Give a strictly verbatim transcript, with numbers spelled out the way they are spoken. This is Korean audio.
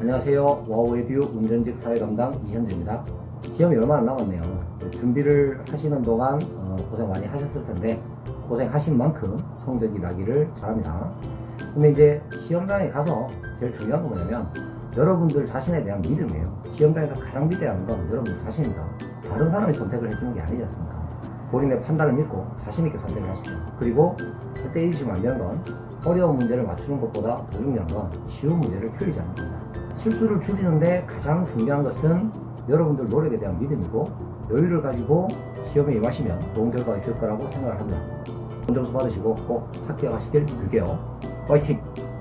안녕하세요. 와우에듀 운전직 사회담당 이현재입니다. 시험이 얼마 안 남았네요. 준비를 하시는 동안 어, 고생 많이 하셨을 텐데 고생하신 만큼 성적이 나기를 바랍니다. 근데 이제 시험장에 가서 제일 중요한 건 뭐냐면 여러분들 자신에 대한 믿음이에요. 시험장에서 가장 믿어야 하는 건 여러분들 자신입니다. 다른 사람이 선택을 해주는 게 아니지 않습니까? 본인의 판단을 믿고 자신있게 선택을 하십시오. 그리고 그때 잊으시면 안 되는 건 어려운 문제를 맞추는 것보다 더 중요한 건 쉬운 문제를 틀리지 않는 겁니다. 실수를 줄이는데 가장 중요한 것은 여러분들 노력에 대한 믿음이고 여유를 가지고 시험에 임하시면 좋은 결과가 있을 거라고 생각을 합니다. 좋은 점수 받으시고 꼭 합격하시길 빌게요. 화이팅!